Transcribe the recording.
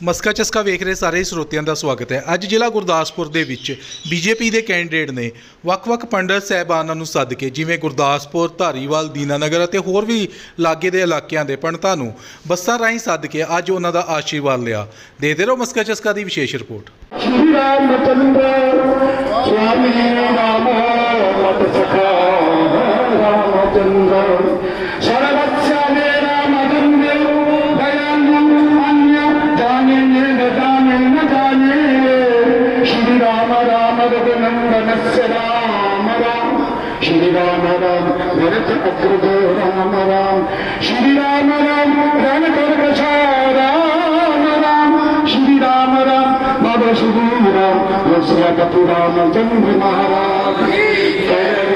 ਮਸਕਾ ਚਸਕਾ ਵੇਖ ਰਹੇ ਸਾਰੇ ਸਰੋਤਿਆਂ ਦਾ ਸਵਾਗਤ ਹੈ। ਅੱਜ ਜ਼ਿਲ੍ਹਾ ਗੁਰਦਾਸਪੁਰ ਦੇ ਵਿੱਚ ਬੀਜੇਪੀ ਦੇ ਕੈਂਡੀਡੇਟ ਨੇ ਵੱਖ-ਵੱਖ ਪੰਡਤ ਸਾਹਿਬਾਨਾਂ ਨੂੰ ਸੱਦ ਕੇ ਜਿਵੇਂ ਗੁਰਦਾਸਪੁਰ, ਧਾਰੀਵਾਲ, ਦੀਨਾਨਗਰ ਅਤੇ ਹੋਰ ਵੀ ਲਾਗੇ ਦੇ ਇਲਾਕਿਆਂ ਦੇ ਪੰਡਤਾਂ ਨੂੰ ਬੱਸਾਂ ਰਾਹੀਂ ਸੱਦ ਕੇ ਅੱਜ ਉਹਨਾਂ ਦਾ ਆਸ਼ੀਰਵਾਦ ਲਿਆ। ਦੇਖਦੇ ਰਹੋ ਮਸਕਾ ਚਸਕਾ ਦੀ ਵਿਸ਼ੇਸ਼ ਰਿਪੋਰਟ। श्री रामचंद्र स्वामी राम मत सखा रामचंद्र सर्वस्य मेरा मदंदे अन्य जाने न जाने श्री राम राम रघुनंदनस्य राम राम श्री राम राम भरत अग्रज राम राम श्री राम राम रणकर्कश राम राम श्री राम राम बाबा श्री राम रामचंद्र महाराज